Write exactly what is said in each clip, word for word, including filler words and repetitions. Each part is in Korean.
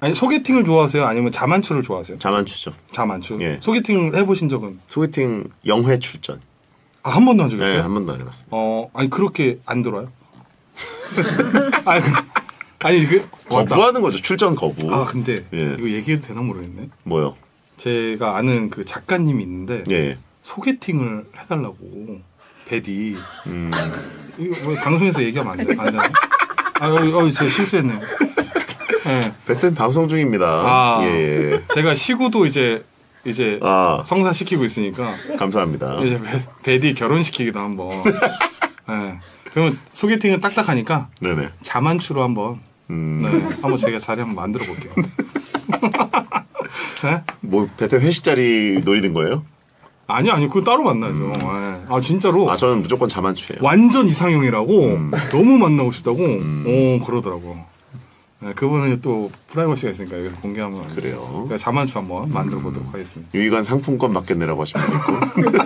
아니 소개팅을 좋아하세요? 아니면 자만추를 좋아하세요? 자만추죠. 자만추. 예. 소개팅 해보신 적은? 소개팅 영회 출전. 아, 한 번도 한 적이 없어요? 네, 한 번도 안 해봤습니다. 어, 아니 그렇게 안 들어요? 아니, 그, 아니 그 거부하는 거죠. 출전 거부. 아 근데 예. 이거 얘기해도 되나 모르겠네. 뭐요? 제가 아는 그 작가님이 있는데 예. 소개팅을 해달라고 배디. 음. 이거 뭐 방송에서 얘기하면 안 돼? 안 되나? 아, 어, 어, 제가 실수했네요. 네. 배튼 방송 중입니다. 아, 예. 제가 시구도 이제 이제 아. 성사시키고 있으니까 감사합니다. 이제 배, 배디 결혼시키기도 한번. 네. 그러면 소개팅은 딱딱하니까 네네. 자만추로 한번. 음. 네. 한번 제가 자리 한번 만들어 볼게요. 네? 뭐 배튼 회식 자리 노리는 거예요? 아니 아니 그거 따로 만나죠. 음. 네. 아 진짜로. 아 저는 무조건 자만추예요. 완전 이상형이라고 음. 너무 만나고 싶다고. 음. 오 그러더라고. 네, 그분은 또 프라이버시가 있으니까 여기서 공개하면 그래요. 그러니까 자만추 한번 만들어 보도록 하겠습니다. 유희관 상품권 맡겨내라고 하시면 있고.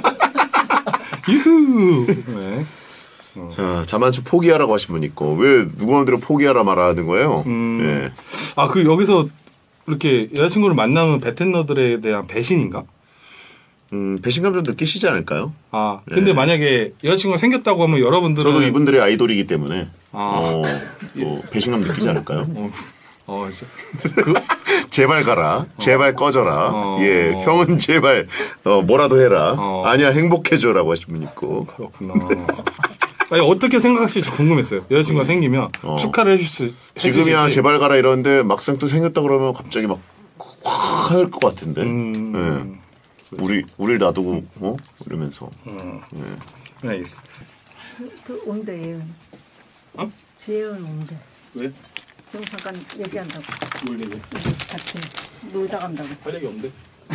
유후. 네. 어. 자, 자만추 포기하라고 하신 분 있고 왜 누구 마음대로 포기하라 말하는 거예요? 음. 예. 아 그 여기서 이렇게 여자친구를 만나면 베텐너들에 대한 배신인가? 음, 배신감 좀 느끼시지 않을까요? 아 근데 예. 만약에 여자친구가 생겼다고 하면 여러분들은 저도 이분들의 아이돌이기 때문에 아. 어, 또 배신감 느끼지 않을까요? 어, 어 진짜 그 제발 가라, 제발 꺼져라. 어. 예, 형은 제발 어, 뭐라도 해라. 어. 아니야 행복해져라고 하신 분 있고. 그렇구나. 아니 어떻게 생각하실지 궁금했어요. 여자친구가 생기면 어. 축하를 해줄 수 지금이야 해주실지. 제발 가라 이러는데 막상 또 생겼다 그러면 갑자기 막 화날 것 같은데. 음. 예. 우리 우리를 놔두고 어 이러면서. 음. 예. 네, 알겠습니다. 그, 그 온대 예은. 어? 지혜은 온대. 왜? 지금 잠깐 얘기한다고. 뭘 얘기? 같이 놀다 간다고. 할 얘기 없는데?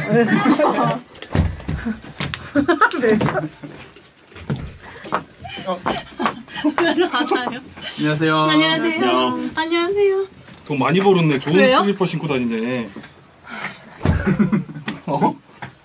왜 저? 별로 안 와요. 안녕하세요. 안녕하세요. 안녕하세요. 돈 많이 벌었네. 좋은 왜요? 슬리퍼 신고 다니네. 어?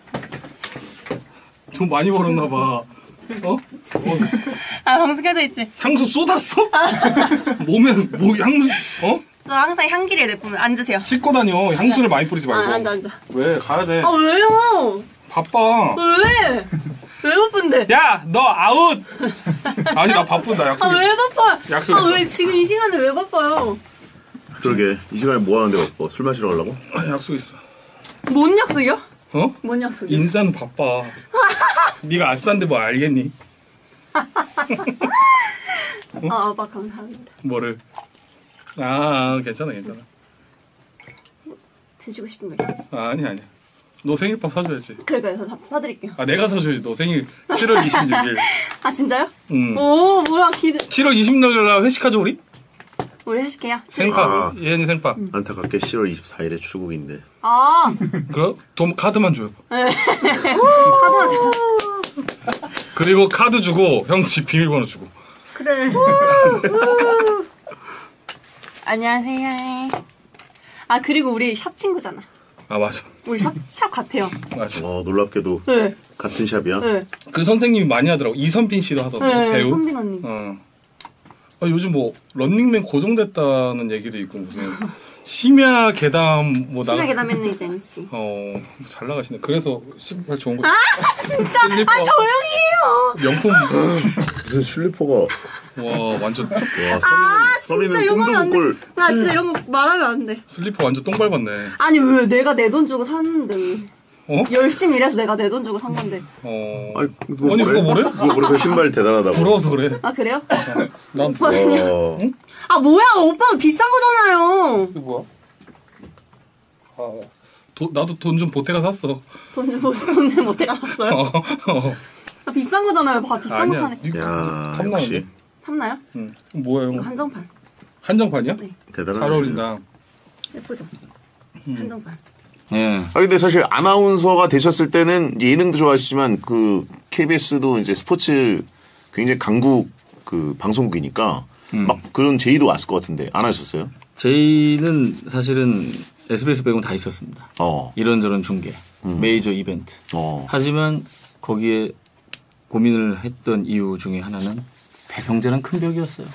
돈 많이 벌었나 봐. 어? 어? 아 방송 켜져 있지. 향수 쏟았어? 몸에 뭐 향수 어? 저 항상 향기를 내뿜는. 앉으세요. 씻고 다녀. 향수를 많이 뿌리지 말고. 아 앉아 앉아. 왜? 가야 돼. 아 왜요? 바빠. 왜? 왜 바쁜데? 야, 너 아웃. 아니 나 바쁜다. 약속. 아 왜 바빠요? 약속했어. 아 왜 지금 이 시간에 왜 바빠요? 그러게 이 시간에 뭐 하는데 바빠? 술 마시러 가려고? 아, 약속 있어. 뭔 약속이요? 어? 뭔 약속이요? 인사는 바빠. 네가 아싼데 뭐 알겠니? 아 아빠 감사합니다. 뭐를? 아, 괜찮아, 괜찮아. 드시고 싶은 거 있으시죠? 아, 아니 아니야. 너 생일밥 사줘야지. 그러니까요. 저 사드릴게요. 아, 내가 사줘야지. 너 생일 칠월 이십육일. 아 진짜요? 응. 오 뭐야 기대. 칠월 이십육일 날 회식하자 우리? 우리 해줄게요. 생파. 아. 얘는 생파. 안타깝게 칠월 이십사일에 출국인데. 아 그럼 돈 카드만 줘요. 카드만 줘. 그리고 카드 주고 형 집 비밀번호 주고. 그래. 안녕하세요. 아 그리고 우리 샵 친구잖아. 아 맞아. 우리 샵, 샵 같아요. 맞아. 어 놀랍게도 네. 같은 샵이야? 네. 그 선생님이 많이 하더라고. 이선빈 씨도 하던데 네, 배우. 선빈 언니. 어. 아, 요즘 뭐 런닝맨 고정됐다는 얘기도 있고 무슨 심야 괴담 뭐 나. 심야 괴담했네 이제 엠씨. 어잘 나가시네. 그래서 신발 좋은 거. 아 진짜. 슬리퍼. 아 조용히 해요. 명품. 무슨 슬리퍼가 와 완전 와 아 서민은 진짜 이런 거 하면 안 돼. 꿈도 못 꿀. 나 진짜 이런 거 말하면 안 돼. 슬리퍼 완전 똥 밟았네. 아니 왜 내가 내 돈 주고 샀는데 왜. 어? 열심히 일해서 내가 내 돈 주고 산 건데. 어. 아니 누가 아니, 그거 뭐래? 누가 뭐래? 그 신발 대단하다고. 부러워서 그래. 아 그래요? 난 오빠는요? 와. 아 뭐야 오빠도 비싼 거잖아요. 이거 뭐야? 아, 도, 나도 돈 좀 보태가 샀어. 돈좀돈좀 못해가 샀어요? 어, 어. 아, 비싼 거잖아요. 봐 비싼 거 아니야. 파네. 이거 야 탐나는데? 역시 샀나요? 응. 뭐야 이거 형? 한정판. 한정판이야? 네. 대단하네. 잘 어울린다. 예쁘죠? 음. 한정판. 예. 아 근데 사실 아나운서가 되셨을 때는 이제 예능도 좋아하시지만 그 케이비에스도 이제 스포츠 굉장히 강국 그 방송국이니까 음. 막 그런 제의도 왔을 것 같은데 안 하셨어요? 저희는 사실은 에스비에스 빼고는 다 있었습니다. 어. 이런저런 중계, 음. 메이저 이벤트. 어. 하지만 거기에 고민을 했던 이유 중에 하나는 배성재는 큰 벽이었어요.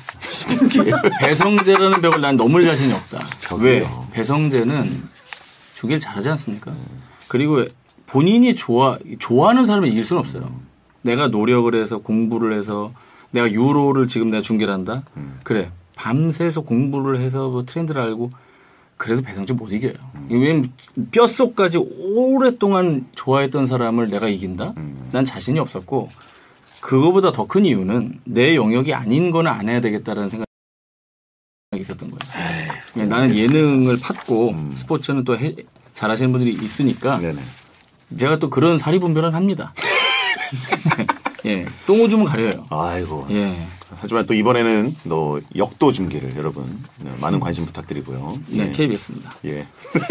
말씀드릴게요. 배성재라는 벽을 난 넘을 자신이 없다. 벽이요. 왜? 배성재는 중계를 잘하지 않습니까? 그리고 본인이 좋아 좋아하는 사람을 이길 수는 없어요. 내가 노력을 해서 공부를 해서 내가 유로를 지금 내가 중계를 한다. 음. 그래 밤새서 공부를 해서 뭐 트렌드를 알고 그래도 배성재 못 이겨요. 음. 왜냐면 뼛속까지 오랫동안 좋아했던 사람을 내가 이긴다? 음. 난 자신이 없었고 그거보다 더 큰 이유는 내 영역이 아닌 거는 안 해야 되겠다라는 생각이 있었던 거예요. 에이, 나는 예능을 팠고 음. 스포츠는 또 해, 잘하시는 분들이 있으니까 네네. 제가 또 그런 사리분별은 합니다. 예, 똥 오줌은 가려요. 아이고. 예. 하지만 또 이번에는 너 역도 중계를 여러분 많은 관심 부탁드리고요. 네, 예. 케이비에스입니다. 예.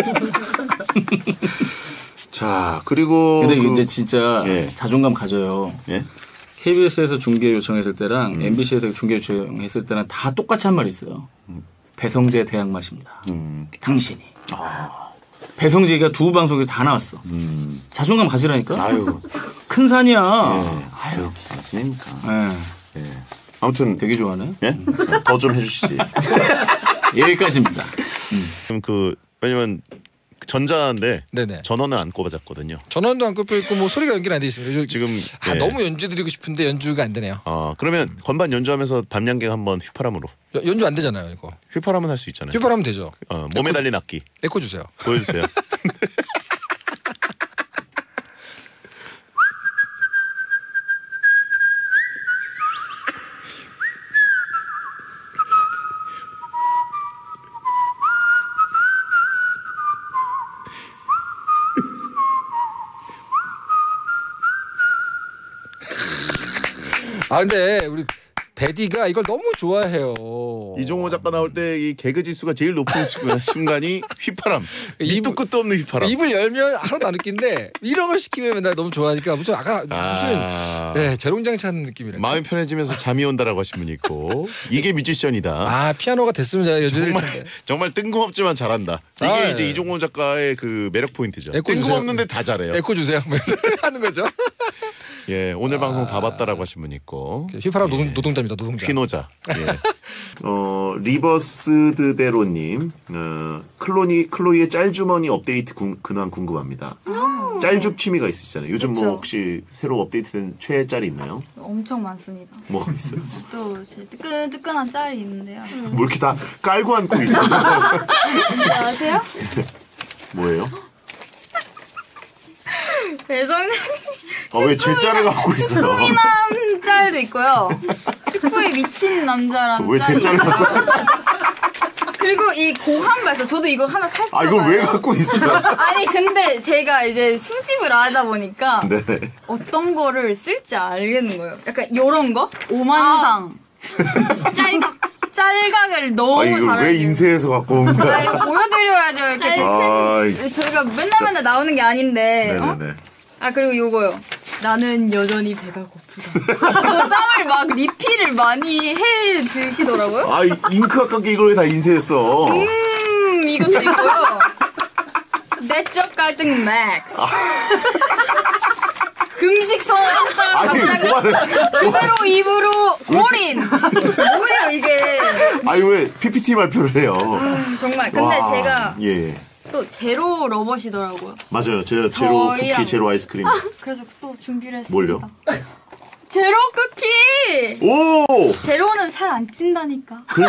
자, 그리고. 근데 그, 이제 진짜 예. 자존감 가져요. 예? 케이비에스에서 중계 요청했을 때랑 음. 엠비씨에서 중계 요청했을 때랑 다 똑같이 한 말이 있어요. 음. 배성재 대항마십니다. 음. 당신이. 아. 배성재가 두 방송에 다 나왔어. 음. 자존감 가지라니까. 아유. 큰 산이야. 예. 아유, 무슨 말씀입니까. 예. 예. 아무튼. 되게 좋아하네. 예? 더 좀 해주시지. 여기까지입니다. 그럼 그, 왜냐면 전자인데. 네네. 전원을 안 꼽아졌거든요. 전원도 안 꼽혀 있고 뭐 소리가 연결 안 돼 있습니다. 지금. 아, 예. 너무 연주 드리고 싶은데 연주가 안 되네요. 아, 그러면 건반 연주하면서 밤양갱 한번 휘파람으로. 여- 연주 안 되잖아요, 이거. 휘파람은 할 수 있잖아요. 휘파람은 되죠. 어, 몸에 에코- 달린 악기. 에코 주세요. 보여주세요. 아 근데 우리 베디가 이걸 너무 좋아해요. 이종호 작가 나올 때 이 개그 지수가 제일 높은 순간- 순간이 휘파람. 입- 입도 끝도 없는 휘파람. 입을 열면 하나도 안 웃긴데 이런 걸 시키면 맨날 너무 좋아하니까 무슨 아까 무슨 아. 네, 재롱장 찾는 느낌이랄까. 마음이 편해지면서 잠이 온다라고 하신 분이 있고 이게 뮤지션이다. 아 피아노가 됐으면 제가 연주를 정말 텐데. 정말 뜬금없지만 잘한다. 이게 아, 이제 예. 이종호 작가의 그 매력 포인트죠. 에코 주세요. 뜬금없는데 다 잘해요. 에코 주세요. 하는 거죠. 예, 오늘 방송 다 봤다라고 하신 분이 있고. 휘파람 노동, 노동자입니다. 노동자. 피노자. 예. 어 리버스드대로님, 어, 클로니 클로이의 짤주머니 업데이트 궁, 근황 궁금합니다. 짤줍 취미가 있으시잖아요. 요즘 뭐 그쵸. 혹시 새로 업데이트된 최애 짤이 있나요? 엄청 많습니다. 뭐가 있어요? 또 제 뜨끈뜨끈한 짤이 있는데요. 뭐 이렇게 다 깔고 앉고 있어요? 뭔지 아세요? 뭐예요? 배성재 아, 왜 제 짤을 갖고 있어요? 축구남 짤도 있고요. 축구에 미친 남자라는 왜 제 짤이 짤을 있고요. 갖고 그리고 이 고한 발사 저도 이거 하나 살까 아, 이걸 왜 갖고 있어요? 아니 근데 제가 이제 수집을 하다 보니까 네네. 어떤 거를 쓸지 알겠는 거예요. 약간 요런 거? 오만상. 짤각. 짤각을 너무 아, 이걸 잘해요. 왜 인쇄해서 갖고 온 아, 거야? 이거 보여드려야죠. 이렇게 아, 이- 저희가 맨날 맨날 나오는 게 아닌데. 어? 네네네. 아 그리고 요거요. 나는 여전히 배가 고프다. 이거 쌈을 막 리필을 많이 해 드시더라고요. 아, 이- 잉크 아깝게 이걸 왜 다 인쇄했어? 음 이것도 있고요. 내적 갈등 맥스. 금식 성공했다가 아니, 갑자기 그만해. 그대로 입으로 올인. 뭐예요 이게? 아니, 왜 피피티 발표를 해요? 정말. 근데 와, 제가 예. 또 제로 러버시더라고요. 맞아요. 제가 제로 저희랑- 쿠키, 제로 아이스크림. 그래서 또 준비를 했습니다. 뭘요? 제로 쿠키. 오! 제로는 살 안 찐다니까. 그래.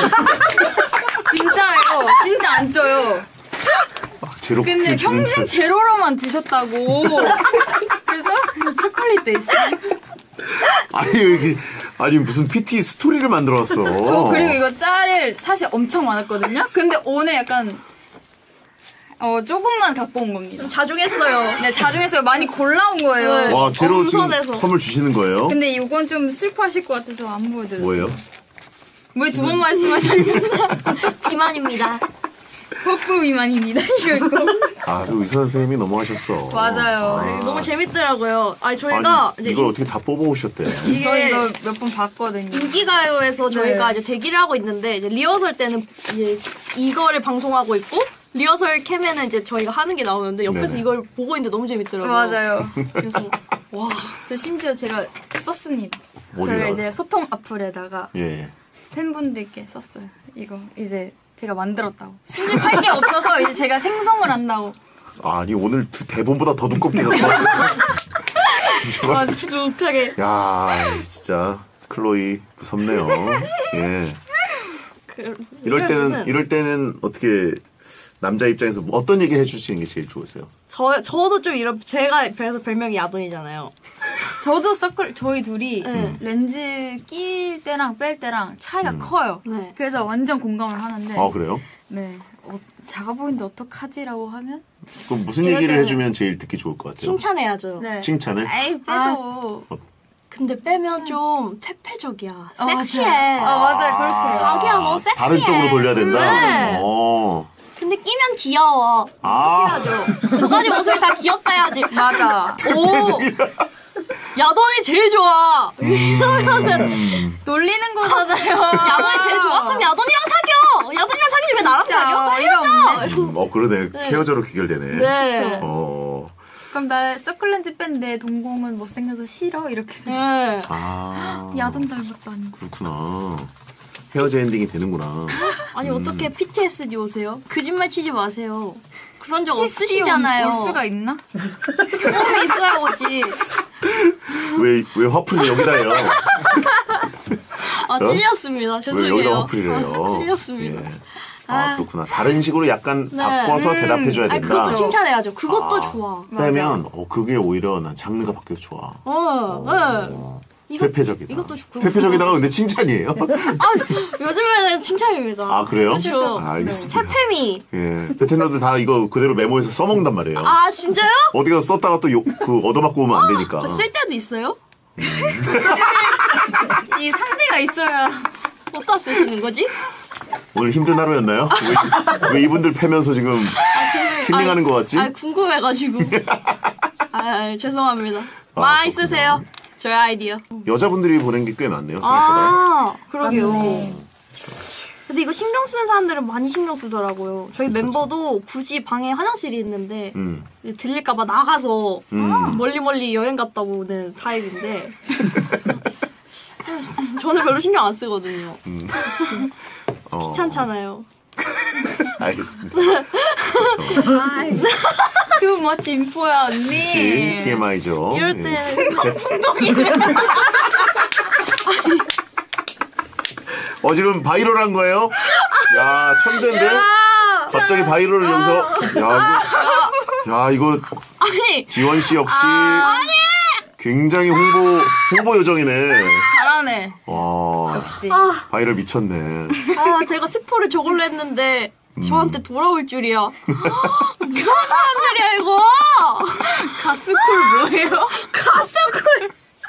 진짜요. 진짜 안 쪄요. 아, 제로 쿠키 근데 주는 평생 줄. 제로로만 드셨다고. 그래서 초콜릿도 있어요. 아니, 여기, 아니, 무슨 피티 스토리를 만들어놨어. 저 그리고 이거 짤을 사실 엄청 많았거든요. 근데 오늘 약간 어 조금만 갖고 온 겁니다. 자중했어요. 네, 자중해서 많이 골라온 거예요. 와, 제로 지금 엄선해서. 선물 주시는 거예요? 근데 이건 좀 슬퍼하실 것 같아서 안 보여드렸어요. 뭐예요? 왜 두 번 말씀하셨는데? 비만입니다. 복부 비만입니다. 이거 있고. 아, 그 의사 선생님이 넘어가셨어. 맞아요. 너무 재밌더라고요. 아니 저희가 아니, 이제 이걸 어떻게 다 뽑아오셨대? 저 이게 이거 몇 번 봤거든요. 인기가요에서 저희가 네. 이제 대기를 하고 있는데 이제 리허설 때는 이제 이거를 방송하고 있고 리허설 캠에는 이제 저희가 하는 게 나오는데 옆에서 네네. 이걸 보고 있는데 너무 재밌더라고요. 맞아요. 그래서 와 저 심지어 제가 썼습니다. 뭐래요? 저희가 이제 소통 어플에다가 예. 팬분들께 썼어요. 이거 이제 제가 만들었다고. 수집할 게 없어서 이제 제가 생성을 한다고. 아니 오늘 대본보다 더 두껍게 갔어. 아, 푸석하게. 야 진짜 클로이 무섭네요. 예. 그, 이럴 때는 이러면은 이럴 때는 어떻게 남자 입장에서 뭐 어떤 얘기를 해주시는 게 제일 좋으세요? 저 저도 좀 이런 제가 그래서 별명이 야돈이잖아요. 저도 서클 저희 둘이 네. 렌즈 낄 때랑 뺄 때랑 차이가 커요. 네. 그래서 완전 공감을 하는데. 아 그래요? 네. 어, 작아 보이는데 어떡하지라고 하면? 그럼 무슨 이럴 얘기를 때는 해주면 제일 듣기 좋을 것 같아요? 칭찬해야죠. 네. 칭찬을? 에이 빼도. 아. 근데 빼면 좀 퇴폐적이야. 아, 섹시해. 맞아요. 아 맞아요. 그렇게. 자기야 너 섹시해. 다른 쪽으로 돌려야 된다. 네. 어. 근데 끼면 귀여워. 아. 해야죠. 두 가지 모습이 다 귀엽다 해야지. 맞아. 오. 야돈이 제일 좋아. 이러면은 놀리는 거잖아요. 야돈이 제일 좋아. 그럼 야돈이랑 사겨. 야돈이랑 사귀지 왜 나랑 사겨? 헤어져. 음, 어 그러네. 헤어져로 귀결되네. 네. 어. 그럼 나 서클렌즈 뺀데 동공은 못생겨서 싫어 이렇게. 네. 아. 야동 닮았다니. 그렇구나. 헤어져 엔딩이 되는구나. 아니 어떻게 피티에스디 오세요? 거짓말 치지 마세요. 그런 적 피티에스디 없으시잖아요. 올 수가 있나? 처음에 있어야 오지. 왜, 왜 화풀이를 여기다 해요? 아 찔렸습니다. 왜 죄송해요. 여기다 화풀이를 해요? 아, 찔렸습니다. 예. 아, 그렇구나. 다른 식으로 약간 네. 바꿔서 음. 대답해줘야 아니 된다. 그것도 칭찬해야죠. 그것도 아. 좋아. 그러면 어, 그게 오히려 난 장르가 바뀌어서 좋아. 어, 네. 이거- 퇴폐적이다. 이것도 좋고. 퇴폐적이다가 근데 칭찬이에요? 아 요즘에는 칭찬입니다. 아, 그래요? 그렇죠. 아, 알겠습니다. 채페미. 예. 베테너들 다 이거 그대로 메모해서 써먹는단 말이에요. 아 진짜요? 어디 가서 썼다가 또 욕, 그 얻어맞고 오면 안 되니까. 쓸 때도 있어요? 이 상대가 있어야. 어디다 쓰시는 거지? 오늘 힘든 하루였나요? 왜, 왜 이분들 패면서 지금 힐링하는 것 같지? 아 궁금해가지고. 아, 아 죄송합니다. 아, 많이 그렇구나. 쓰세요. 저의 아이디어. 여자분들이 보낸 게 꽤 많네요. 생각보다. 아 그러게요. 근데 이거 신경 쓰는 사람들은 많이 신경 쓰더라고요. 저희 멤버도 굳이 방에 화장실이 있는데 음. 이제 들릴까봐 나가서 음. 멀리 멀리 여행 갔다 오는 타입인데 저는 별로 신경 안 쓰거든요. 어, 귀찮잖아요. 알겠습니다. Too much info야 언니. 혹시 티엠아이죠. 이럴 예. 때는 어 지금 바이럴한 거예요? 야 천재인데? 갑자기 바이럴을 여기서 야 이거 야 이거 아니 지원 씨 역시 굉장히 홍보 홍보 요정이네. 잘하네. 와 역시. 바이럴 미쳤네. 아 제가 스포를 저걸로 했는데 저한테 돌아올 줄이야. 무서운 사람들이야 이거. 가스쿨 뭐예요? 가스쿨.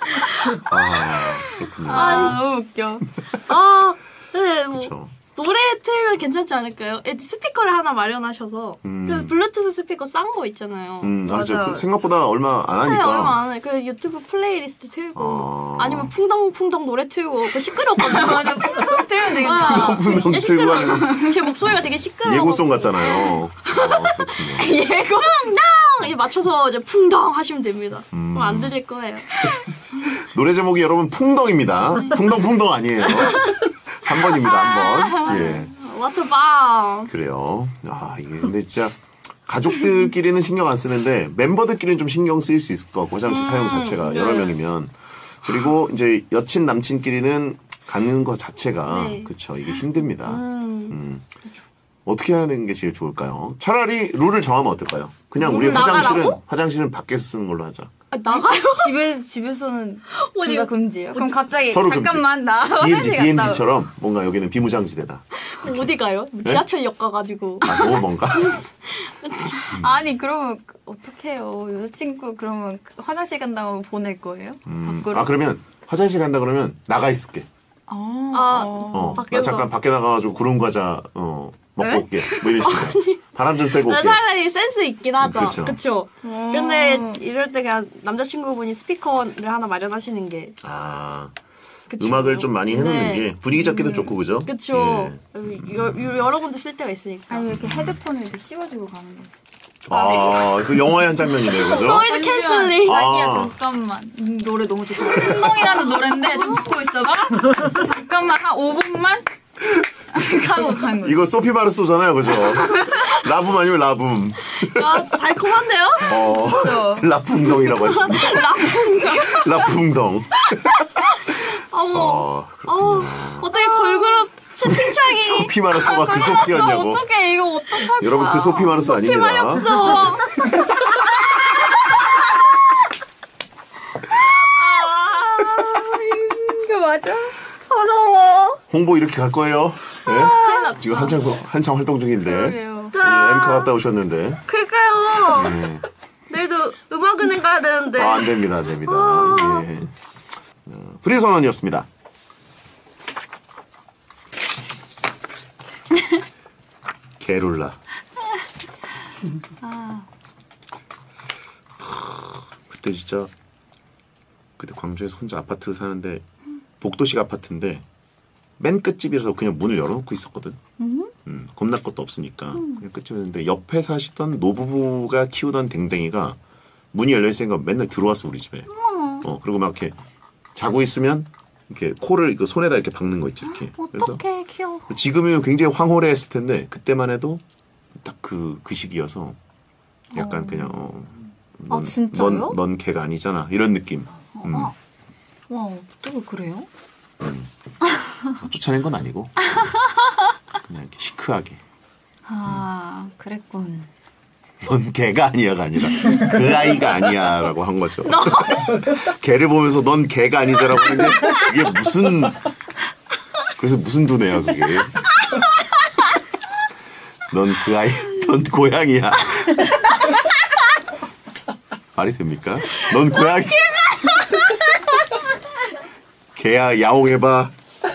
아 그렇군요. 아 너무 웃겨. 아 근데 뭐 그렇죠. 노래 틀면 괜찮지 않을까요? 애 스피커를 하나 마련하셔서 음. 그래서 블루투스 스피커 싼 거 있잖아요. 음, 아, 저 맞아. 그 생각보다 얼마 안 네, 얼마 하니까. 안 해. 그 유튜브 플레이리스트 틀고 아. 아니면 풍덩풍덩 노래 틀고 그 시끄럽거든요. 맞아. 풍덩 틀면 되겠다. 아, 풍덩풍덩 진짜 틀고 시끄러워. 하는 제 목소리가 되게 시끄러워. 예고송 같잖아요. 아, 그렇군요. 예고. 풍덩 이제 맞춰서 이제 풍덩 하시면 됩니다. 음. 그럼 안 들릴 거예요. 노래 제목이 여러분 풍덩입니다. 풍덩풍덩 아니에요. 한 번입니다, 한 번. 예. 와터밤. 그래요. 아, 이게 근데 진짜 가족들끼리는 신경 안 쓰는데 member들끼리는 좀 신경 쓰일 수 있을 것 같고 화장실 사용 자체가 여러 네. 명이면 그리고 이제 여친 남친끼리는 가는 것 자체가 네. 그쵸 이게 힘듭니다. 음. 음. 어떻게 하는 게 제일 좋을까요? 차라리 룰을 정하면 어떨까요? 그냥 우리 룰을 화장실은 나가라고? 화장실은 밖에서 쓰는 걸로 하자. 아, 나가요? 집에 집에서는 어디- 둘 다 금지예요. 그럼 갑자기 서로 잠깐만 나 디엠지 화장실 갔다. 디엠지처럼 뭔가 여기는 비무장지대다. 어디 가요? 뭐 지하철역 가가지고. 아 너무 뭔가? 아니 그러면 어떻게 해요? 여자친구 그러면 화장실 간다고 보낼 거예요? 음, 밖으로? 아 그러면 화장실 간다 그러면 나가 있을게. 아, 아, 어. 어, 나 밖에서? 잠깐 밖에 나가가지고 구름 과자 어 먹고 네? 올게. 뭐 이런 식으로. 바람 좀 쐬고 나 올게. 차라리 센스 있긴 하다. 그쵸. 그쵸? 근데 이럴 때 그냥 남자친구분이 스피커를 하나 마련하시는 게. 아 그쵸? 음악을 좀 많이 해놓는 네. 게 분위기 잡기도 좋고 그죠? 그쵸. 예. 여, 여, 여러 군데 쓸 때가 있으니까. 아니 왜 이렇게 헤드폰을 이렇게 씌워주고 가는 거지? 아, 그 영화의 한 장면이네요, 그죠? 노이즈 캔슬링. 자기야 아. 잠깐만 음, 노래 너무 좋다. 풍덩이라는 노래인데 좀 듣고 있어봐. 잠깐만 한 오 분만 하고 가는 거야. 이거 소피 마르소잖아요, 그죠? 라붐 아니면 라붐. 아, 달콤한데요? 어, 그죠? 라풍덩이라고 하십니다. 라풍덩. 어머. 어, 어, 어떻게 걸그룹 채팅창이. 소피 마르소가 그 소피였냐고. 어떡해 이거 어떡할 거야. 여러분, 그 소피 마르소 소피 말이 아닙니다. 없어. 이거 맞아? 더러워. 홍보 이렇게 갈 거예요? 네? 지금 한창, 한창 활동 중인데. 그래요. 오늘 엠카 갔다 오셨는데. 그니까요. 네. 내일도 음악은행 가야 되는데. 아, 안 됩니다, 안 됩니다. 아. 예. 어, 프리선언이었습니다. 게룰라. 그때 진짜 그때 광주에서 혼자 아파트 사는데 복도식 아파트인데 맨 끝집이라서 그냥 문을 열어놓고 있었거든. 음, 겁날 것도 없으니까 그냥 끝집이었는데 옆에 사시던 노부부가 키우던 댕댕이가 문이 열려 있으니까 맨날 들어왔어 우리 집에. 어 그리고 막 이렇게 자고 있으면 이렇게 코를 그 손에다 이렇게 박는 거 있죠 이렇게. 그래서 어떡해, 귀여워. 지금이면 굉장히 황홀해했을 텐데 그때만 해도 딱 그 그 시기여서 약간 그냥 어, 넌, 아, 진짜요? 넌, 넌 걔가 아니잖아 이런 느낌. 음. 와 어떻게 그래요? 쫓아낸 건 아니고 그냥 이렇게 시크하게 아 그랬군. 넌 걔가 아니야가 아니라 그 아이가 아니야라고 한 거죠. 걔를 보면서 넌 걔가 아니자라고 하는데 그게 무슨 그래서 무슨 두뇌야 그게. 넌 그 아이 넌 고양이야. 말이 됩니까? 넌 고양이. 걔야 야옹해봐.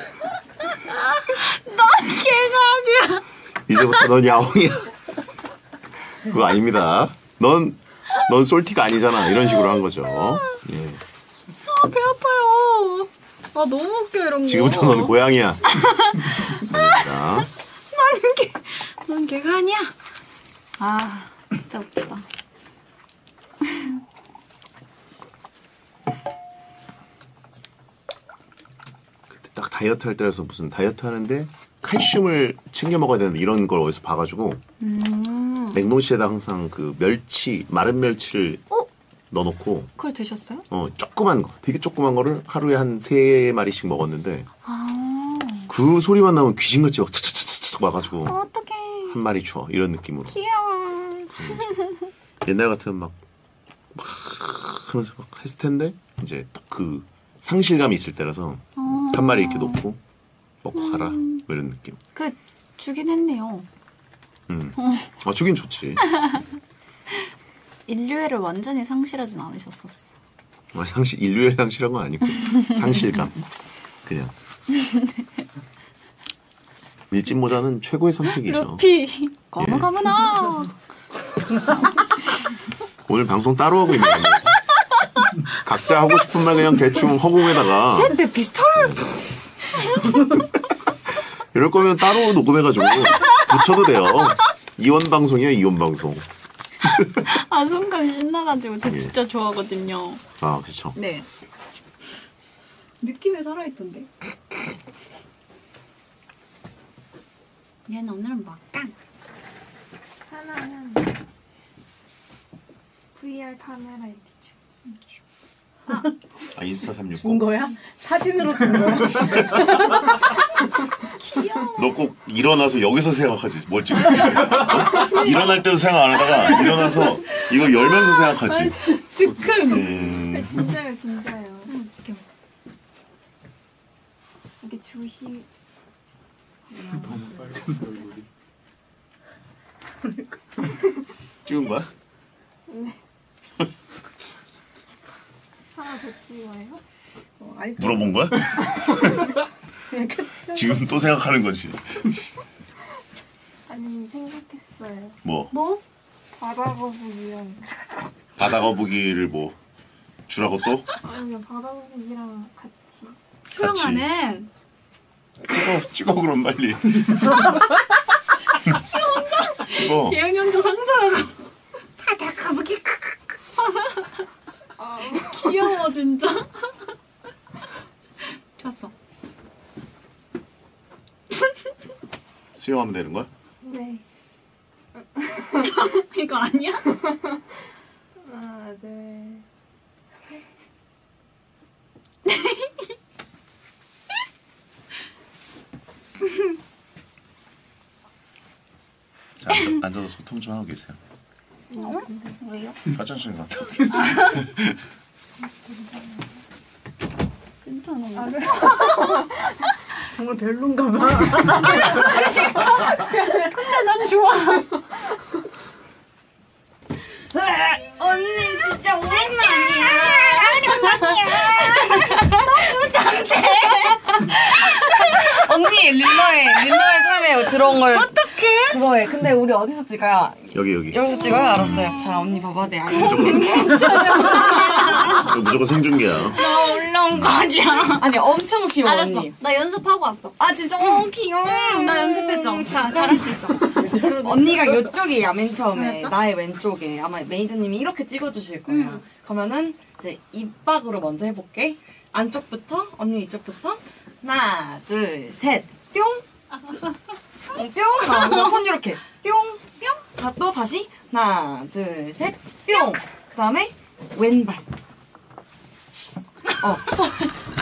넌 걔가 아니야. 이제부터 넌 야옹이야. 그거 아닙니다. 넌, 넌 솔티가 아니잖아. 이런 식으로 한 거죠. 예. 아, 배 아파요. 아 너무 웃겨 이런 거. 지금부터 넌 고양이야. 자, 넌 걔가 아니야. 아 진짜 웃기다. 그때 딱 다이어트 할 때라서 무슨 다이어트 하는데 칼슘을 챙겨 먹어야 되는데 이런 걸 어디서 봐가지고 음. 냉동실에다 항상 그 멸치, 마른 멸치를 어? 넣어놓고 그걸 드셨어요? 어, 조그만 거, 되게 조그만 거를 하루에 한 세 마리씩 먹었는데 아 그 소리만 나면 귀신같이 막 차차차차차 와가지고 어떡해. 한 마리 줘 이런 느낌으로. 귀여워. 옛날 같으면 막, 막 하면서 막 했을 텐데 이제 딱 그 상실감이 있을 때라서 한 마리 이렇게 놓고 먹고 가라 뭐 이런 느낌. 그 주긴 했네요. 음. 아 주긴 좋지. 인류애를 완전히 상실하진 않으셨었어. 아, 상실 인류의 상실한 건 아니고 상실감 그냥. 밀짚 모자는 최고의 선택이죠. 루피 거무 거무나. 오늘 방송 따로 하고 있는 거예요. 각자 하고 싶은 말 그냥 대충 허공에다가. 내 피스톨. 이럴 거면 따로 녹음해가지고 붙여도 돼요. 이원 방송이에요, 이원 방송. 아 순간 신나가지고 저 예. 진짜 좋아하거든요. 아, 그렇죠. 네. 느낌에 살아있던데. 얘는 오늘은 막강. 하나는 브이알 카메라 이렇게 쭉. 아, 인스타 준 삼육공. 거야? 사진으로 준 거야? 너 꼭 일어나서 여기서 생각하지. 뭘 찍을지. 어? 일어날 때도 생각 안 하다가 일어나서 이거 열면서 생각하지. 즉흥. 음. 진짜요, 진짜요. 이렇게 이렇게 주시. 찍은 거야? 하나 더 찍어요? 어, 아니, 물어본 거야? 지금 또 생각하는 거지. 아니 생각했어요. 뭐 뭐? 바다거북이랑 바다거북이를 뭐 주라고 또? 아니요 바다거북이랑 같이. 수영하는 찍어 찍어 그럼 빨리. 찍어. 예은이 혼자 상상하고. 진짜. 좋았어. 수영하면 되는 거야? 네. 이거 아니야? 하나, 둘. 자, 앉아, 앉아서 소통 좀 하고 계세요. 어? 왜요? 화장실 갔다. 괜찮아요. 정말 별론가 봐. 근데 난 좋아. 언니 진짜 오랜만이야. 언니 릴러의 릴러의 삶에 들어온 걸 어떡해? 그거에 근데 우리 어디서 찍어요? 여기 여기. 여기서 찍어요? 알았어요. 자 언니 봐봐 내 아니 이거 무조건 생중계야. 나 울렁거려. 아니 엄청 쉬워 알았어. 언니. 나 연습하고 왔어. 아 진짜 어 귀여워. 나 연습했어. 자, 잘할 수 있어. 언니가 이쪽이야 맨 처음에 그랬어? 나의 왼쪽에 아마 매니저님이 이렇게 찍어주실 거야. 음. 그러면은 이제 입박으로 먼저 해볼게. 안쪽부터 언니 이쪽부터 하나 둘 셋 뿅. 뿅. 아, 손 이렇게 뿅 뿅. 다 또 다시 하나 둘 셋 뿅. 그 다음에 왼발. 어. 손.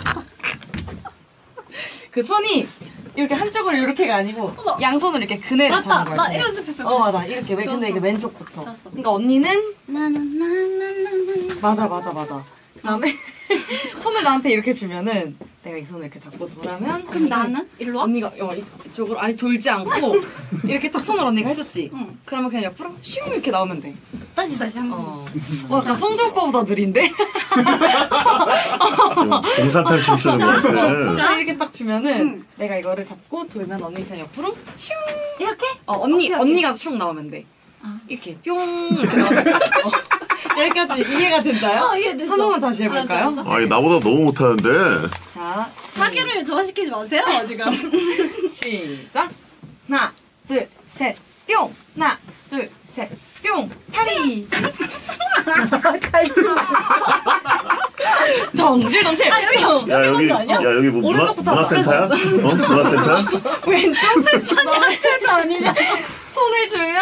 그 손이 이렇게 한쪽으로 이렇게가 아니고 양손으로 이렇게 그네를 맞다. 타는 거야. 나 그네. 연습했어. 어 맞아 이렇게 왜 좋았어. 근데 이게 왼쪽부터. 좋았어. 그러니까 언니는 나나나나나나. 맞아 맞아 맞아. 그다음에 손을 나한테 이렇게 주면은 내가 이 손을 이렇게 잡고 돌아면 그럼 언니가- 나는 일로 와? 언니가 어, 이- 이쪽으로 아니 돌지 않고 이렇게 딱 손을 언니가 해줬지. 응. 그러면 그냥 옆으로 슝 이렇게 나오면 돼. 다시 다시 한 번. 어. 와 약간 성조 오빠보다 느린데? 공사탈 춤추는 거 같아. 손을 이렇게 딱 주면은 내가 이거를 잡고 돌면 언니 그냥 옆으로 슝 이렇게? 어 언니 오케이, 오케이. 언니가 슝 나오면 돼. 이렇게 뿅 이렇게 나오면 어. 여기까지 이해가 된다요? 어, 이해됐어. 한 번만 다시 해볼까요? 알았어, 알았어. 아니 나보다 너무 못하는데. 자 사기를 저하시키지 마세요 지금. 시작. 하나, 둘, 셋, 뿅. 하나, 둘, 셋, 뿅. 다리. 덩실덩실. 아 여기 형. 야 여기 아니야? 야 여기 뭐 문화, 오른쪽부터 문화센터야? 어? 문화센터야? 왼쪽 손 하체도 아니냐? 손을 주면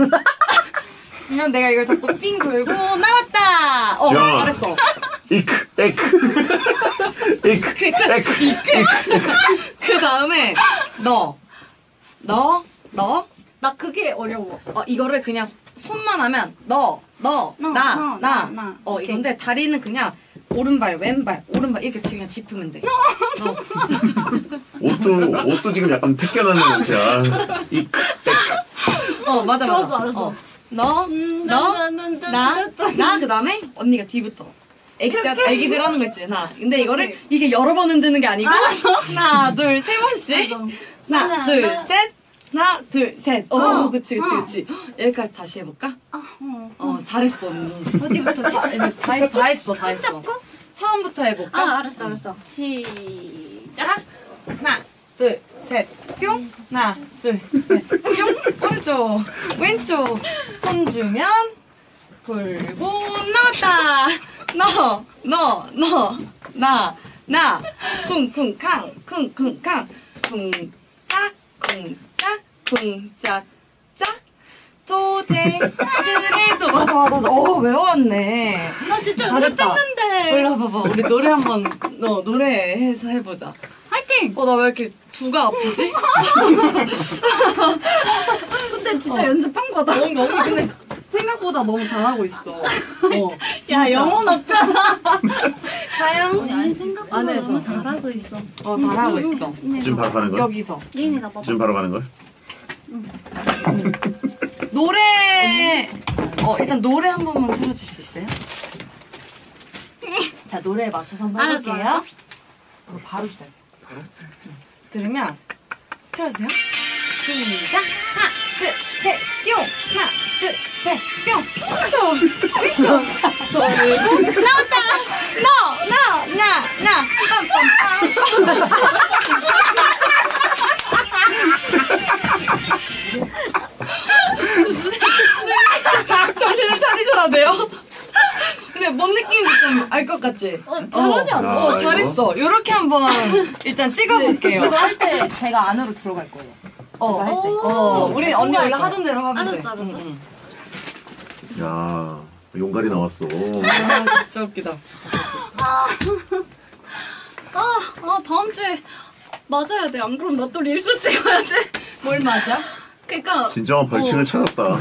주면 내가 이걸 잡고 삥 돌고 나왔다. 어 자. 잘했어. 이크 에크 이크 에크 이크. 그 다음에 너, 너, 너. 나 그게 어려워. 어 이거를 그냥 손만 하면 너, 너, 너, 나, 너, 나. 나, 나. 어 오케이. 이건데 다리는 그냥 오른발, 왼발, 오른발 이렇게 그냥 짚으면 돼. 너. 옷도 옷도 지금 약간 벗겨나는 옷이야. 이크 에크. 어 맞아 맞아. 좋았어, 알았어. 어. 너, 너, 나, 나 그다음에 언니가 뒤부터. 애기들 애기들 하는 거 있지 나. 근데 이거를 이게 여러 번 흔드는 게 아니고 하나, 둘, 세 번씩. 하나, 하나, 둘, 하나. 셋. 하나, 둘, 셋. 어, 어, 그치, 그치, 어. 그치. 여기까지 다시 해볼까? 아, 어. 어, 잘했어, 언니. 어디부터? 다, 이제 다, 했- 다 했어, 다 했어. 잡고? 처음부터 해볼까? 아 알았어 알았어. 시작. 하나, 둘, 셋, 뿅. 하나, 둘, 셋, 뿅. 오른쪽, 왼쪽. 손 주면 돌고 나왔다. 너, 너, 너, 나, 나. 쿵쿵캉, 쿵쿵캉. 쿵짝, 쿵짝, 쿵짝, 짝. 도제 그래도 맞아 맞아 맞아. 어 외웠네. 나 진짜 잘했다. 연습했는데. 올라 봐봐. 우리 노래 한번 너 노래해서 해보자. 화이팅. 어 나 왜 이렇게 두가 아프지? 근데 진짜 어. 연습한 거다. 언니 언니 근데 생각보다 너무 잘하고 있어. 어. 야 영혼 없잖아. 사연 아니 생각보다 안에서. 너무 잘하고 있어. 어 잘하고 있어. 지금 바로 가는 거야? 여기서 예인이 나 봐봐. 지금 바로 가는 거야? 노래 어 일단 노래 한 번만 틀어줄 수 있어요? 자 노래에 맞춰서 한번 알았어, 해볼게요. 알았어. 어, 바로 시작. 바로 들으면 틀어주세요. 시작. 하나, 둘, 셋, 뿅. 하나, 둘, 셋, 뿅. 오른쪽, 왼쪽. 돌고 나왔다. 너, 너, 나, 나. 정신을 차리셔야 돼요. 근데 뭐 뭔 느낌인지 좀 알 것 같지? 어, 잘하지 않아? 아, 어, 이거? 잘했어. 요렇게 한번 일단 찍어볼게요. 이거 할 때 제가 안으로 들어갈 거예요. 어, 할 때. 어, 우리 언니 원래 하던 대로 하면 돼. 알았어, 알았어. 응, 응. 야, 용갈이 나왔어. 아, 진짜 웃기다. 아, 아, 다음 주에 맞아야 돼. 안 그럼 나 또 릴스 찍어야 돼. 뭘 맞아? 그러니까 진정한 벌칙을 찾았다.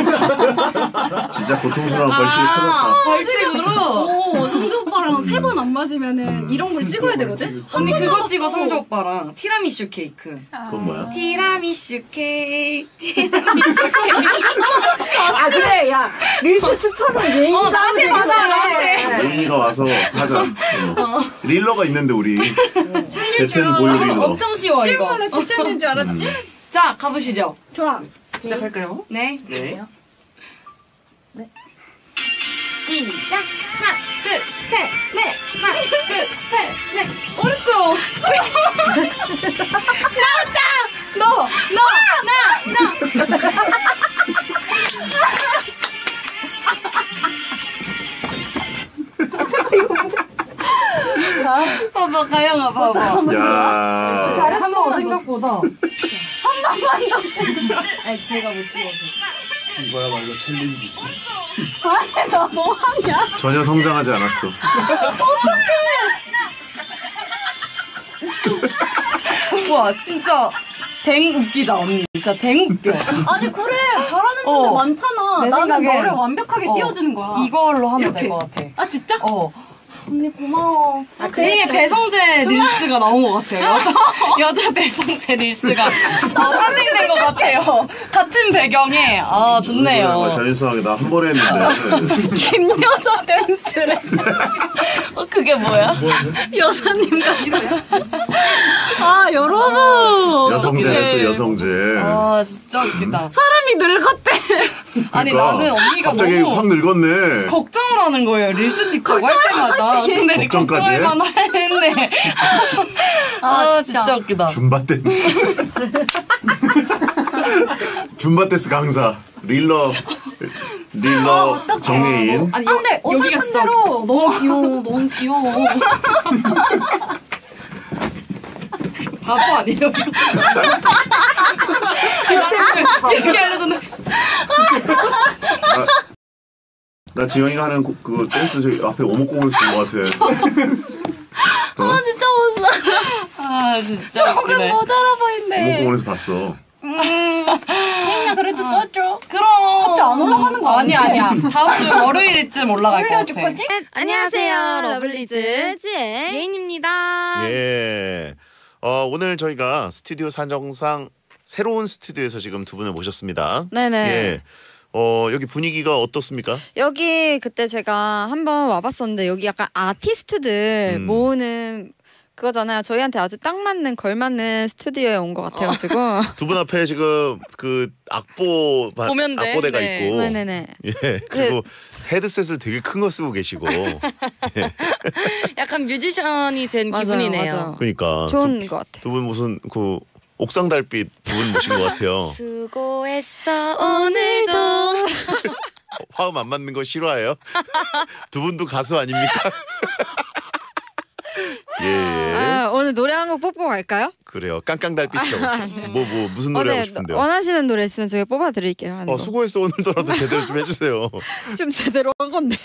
진짜 고통스러운 벌칙을 찾았다. 벌칙으로? 오, 성주 오빠랑 세 번 안 맞으면은 이런 걸 찍어야 되거든? 언니 그거 찍어, 성주 오빠랑. 티라미슈 케이크. 그건 뭐야? 티라미슈 케이크. 티라미슈 케이크. 아 그래 야 릴스 추천은 예인 어, 나한테 받아, 나한테. 레인이가 와서 하자. 어. 릴러가 있는데 우리. 배텐 보유 릴러. 엄청 쉬워, 이거. 만에 추천인 줄 알았지? 자, 가보시죠. 좋아. 시작할까요? 네. 네. 시작. 하나, 둘, 셋, 넷. 하나, 둘, 셋, 넷. 오른쪽. 나왔다. 너, 너, 나, 나. 봐봐, 가영아, 봐봐. 야. 잘했어, 생각보다. 한 번만 더. 아니, 제가 못 찍어서. 이거야말로 챌린지. 아니, 나 뭐하냐? 전혀 성장하지 않았어. 와, 진짜 댕 웃기다, 언니. 진짜 댕 웃겨. 아니, 그래. 잘하는 분들 어. 많잖아. 내 나는 생각엔 너를 완벽하게 어, 띄워주는 거야. 이걸로 하면 이렇게. 될 것 같아. 아, 진짜? 어. 언니 고마워. 아, 제2의 배성재 릴스가 나온 것 같아요. 여자, 여자 배성재 릴스가 어, 탄생된 것 같아요. 같은 배경에. 아, 좋네요. 자연스러하게 나 한 번에 했는데. 김여사 댄스래. 어, 그게 뭐야? 여사님과 이래요. 아, 여러분. 여성재 했어, 여성재. 아, 진짜 웃기다. 사람이 늙었대. 아니, 그러니까 나는 언니가 갑자기 너무 확 늙었네. 걱정을 하는 거예요. 릴스 찍자고 할 때마다. 근데 걱정까지 해? 걱정할만 했네. 아, 아, 진짜. 진짜. 웃기다. 줌바 댄스. 줌바 댄스 강사. 릴러. 릴러 정예인. 아니, 아, 근데 여, 여기가 어색한 진짜 대로 너무 귀여워. 너무 귀여워. 바보 아니에요? 이거? 아니, 나는 이렇게 알려줬는데. 아, 나 지영이가 하는 그, 그 댄스 저기 앞에 오목공원에서 본 것 같아. 어? 아, 진짜 못사. 아, 진짜. 조금 웃기네. 모자라 보인대. 오목공원에서 봤어. 혜인아, 그래도 써줘. 그럼. 갑자기 안 올라가는 거 아니야, 아니야? 아니야. 다음 주 월요일쯤 올라갈 것 올려줄 같아. 거지? 안녕하세요. 러블리즈 지의 예인입니다. 예. 어, 오늘 저희가 스튜디오 사정상 새로운 스튜디오에서 지금 두 분을 모셨습니다. 네네. 예. 어, 여기 분위기가 어떻습니까? 여기 그때 제가 한번 와봤었는데 여기 약간 아티스트들 음. 모으는 그거잖아요. 저희한테 아주 딱 맞는 걸맞는 스튜디오에 온 것 같아가지고. 두 분 앞에 지금 그 악보 바- 보면 돼. 악보대가 네. 있고. 네네네. 예. 그리고 헤드셋을 되게 큰 거 쓰고 계시고. 약간 뮤지션이 된 맞아요, 기분이네요. 맞아요. 그러니까 좋은 것 같아. 두 분 무슨 그 옥상 달빛 두 분 모신 것 같아요. 수고했어 오늘도. 화음 안 맞는 거 싫어해요? 두 분도 가수 아닙니까? 예, 예. 아, 오늘 노래 한 곡 뽑고 갈까요? 그래요. 깡깡 달빛이요. 뭐 뭐 무슨 노래 어, 하고 네, 싶은데요? 원하시는 노래 있으면 저희 뽑아드릴게요. 하는 어, 거. 수고했어 오늘도라도 제대로 좀 해주세요. 좀 제대로 한 건데.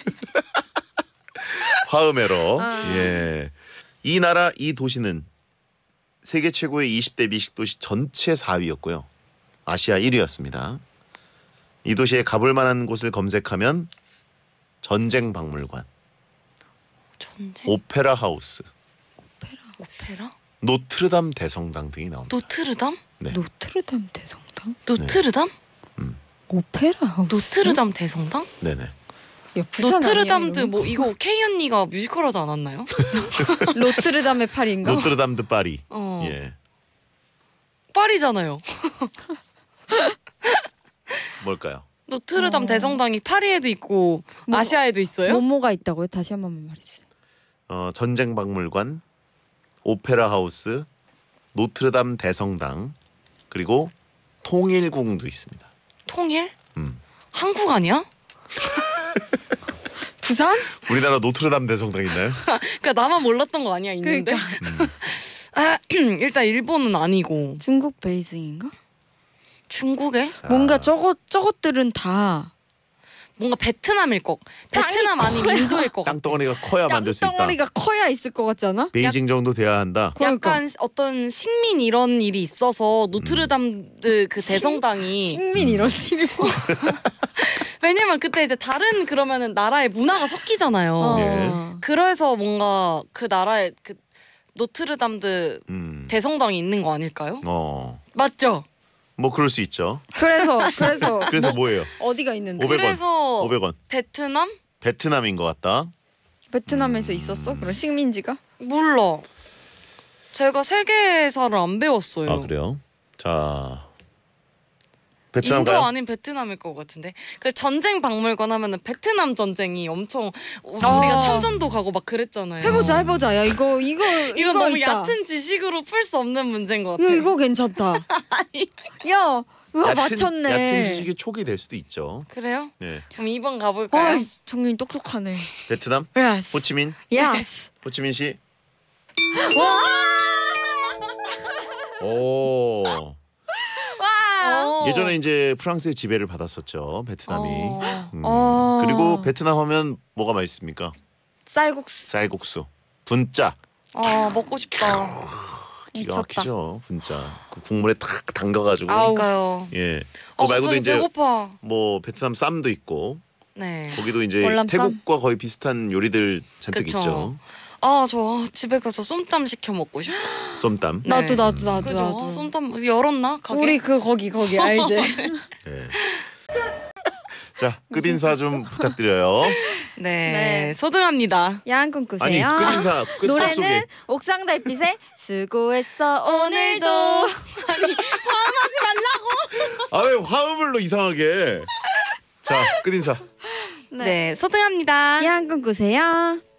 화음 에러. 아. 예. 이 나라 이 도시는 세계 최고의 이십 대 미식 도시 전체 사 위였고요. 아시아 일 위였습니다. 이 도시에 가볼 만한 곳을 검색하면 전쟁 박물관, 전쟁? 오페라 하우스, 오페라? 노트르담 대성당 등이 나옵니다. 노트르담? 네. 노트르담 대성당? 노트르담? 음. 오페라 하우스? 노트르담 대성당? 네네. 야, 부산 노트르담드 아니야, 뭐 이거 K 언니가 뮤지컬 하지 않았나요? 노트르담의 파리인가? 노트르담 드 파리. 어. 예. 파리잖아요. 뭘까요? 노트르담 어. 대성당이 파리에도 있고 뭐, 아시아에도 있어요? 뭐뭐가 있다고요? 다시 한 번만 말해주세요. 어, 전쟁 박물관, 오페라 하우스, 노트르담 대성당, 그리고 통일궁도 있습니다. 통일? 음. 한국 아니야? 부산? 우리나라 노트르담 대성당 있나요? 그러니까 나만 몰랐던 거 아니야 있는데. 아, 일단 일본은 아니고 중국 베이징인가? 중국에 뭔가 저것 저것들은 다 뭔가 베트남일 것. 베트남 아니면 인도일 것 같아. 땅덩어리가 커야 만들 수 있다. 땅덩어리가 커야 있을 것 같지 않아? 베이징 정도 돼야 한다. 그러니까. 약간 어떤 식민 이런 일이 있어서 노트르담드 그 대성당이 식민 이런 일이 뭐. 왜냐면 그때 이제 다른 그러면은 나라의 문화가 섞이잖아요. 어. 예. 그래서 뭔가 그 나라의 그 노트르담드 음. 대성당이 있는 거 아닐까요? 어. 맞죠? 뭐 그럴 수 있죠. 그래서 그래서 그래서 뭐예요? 어디가 있는데? 오백 원. 그래서 오백 원. 베트남? 베트남인 것 같다. 베트남에서 있었어? 그런 식민지가? 몰라. 제가 세계사를 안 배웠어요. 아 그래요? 자 베트남 인도 가요? 아닌 베트남일 것 같은데. 그 전쟁 박물관 하면은 베트남 전쟁이 엄청 우리가 참전도 가고 막 그랬잖아요. 해보자 해보자. 야 이거 이거 이건 이거 너무 있다. 얕은 지식으로 풀 수 없는 문제인 것 같아. 야, 이거 괜찮다. 야, 와 얕은, 맞췄네. 얕은 지식이 촉이 될 수도 있죠. 그래요? 네. 그럼 이 번 가볼까요? 어, 정윤이 똑똑하네. 베트남? 예스. 호치민? 예스. 호치민 씨? 와. 오. 와. 예전에 이제 프랑스의 지배를 받았었죠. 베트남이. 어. 음. 어. 그리고 베트남 하면 뭐가 맛있습니까? 쌀국수. 쌀국수. 분짜. 아 먹고 싶다. 기가 막히죠. 분짜. 그 국물에 탁 담가가지고. 그러니까요. 예. 어, 그 말고도 갑자기 이제 배고파. 뭐 베트남 쌈도 있고. 네. 거기도 이제 월남쌈? 태국과 거의 비슷한 요리들 잔뜩 그쵸. 있죠. 아, 저 집에 가서 쏨땀 시켜 먹고 싶다. 쏨땀. 네. 나도 나도 나도 그죠? 나도. 쏨땀 열었나? 가게? 우리 그 거기 거기 알지? 예. 자 끝인사 좀 부탁드려요. 네. 네. 소등합니다. 야한 꿈 아니 꾸세요. 끝인사 끝 노래는 소개. 옥상 달빛에 수고했어 오늘도. 아왜 화음을로 이상하게. 자 끝인사. 네. 소등합니다. 야한 꿈 꾸세요.